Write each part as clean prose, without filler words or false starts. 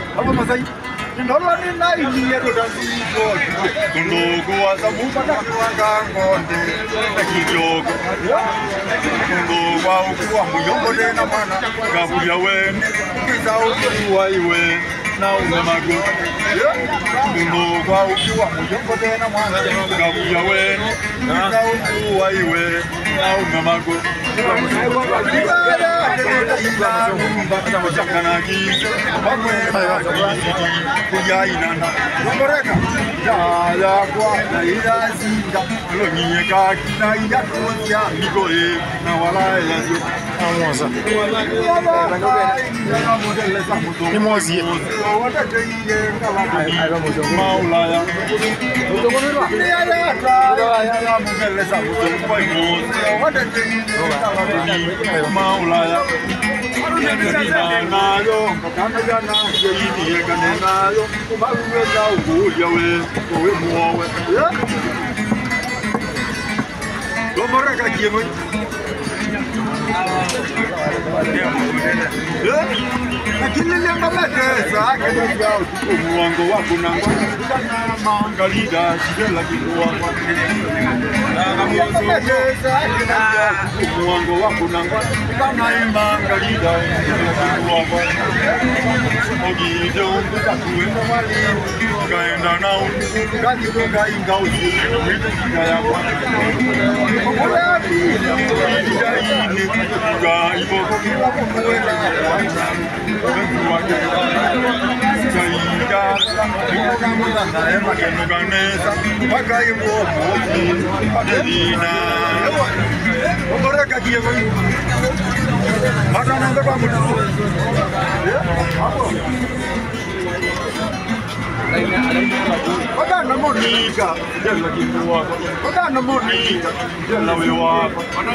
Apa Masai? Ndola ni nai ni yedo dansi ko. Ndogo azamuka na wangangonde. Takijoko. Ndogo wa ukuwa muyombo tena mana. Gabuya wene. Kizao kuwa iwe. Na umemago. Ndogo wa ukuwa muyombo tena mana. Gabuya wene. Kizao kuwa iwe. Na umemago. Maulaya nayo kana jana yini kana nayo ubaruwe za ubuya we muwe gomora ka kiemo lakini ile mabadeza kana umuango wako na mangalida sijela kiwa umuango wako na kana mangalida ogido kuenda wali kaenda nao kajido kainga usiku kaya kwa Magana monica, della chiuwa. Magana monica, della wiwa.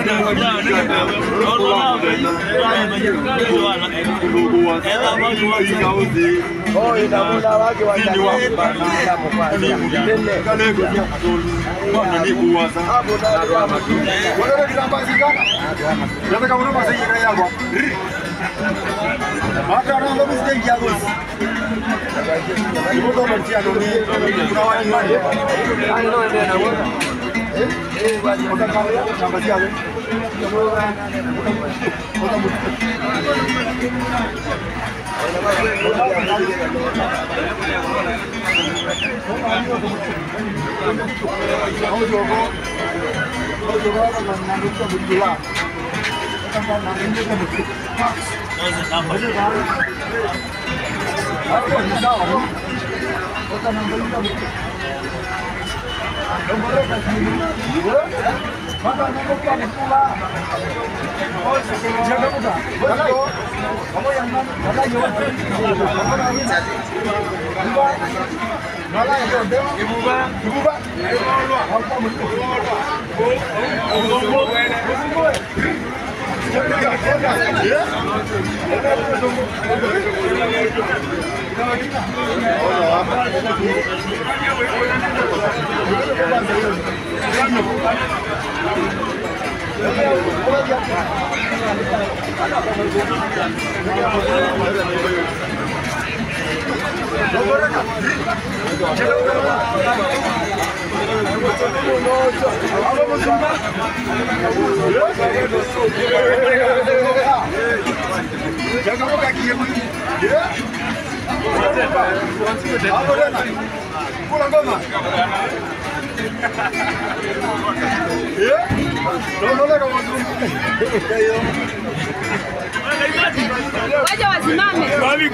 Waje wasimame. Waje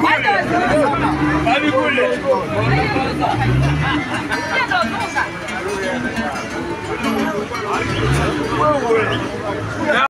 wasimame.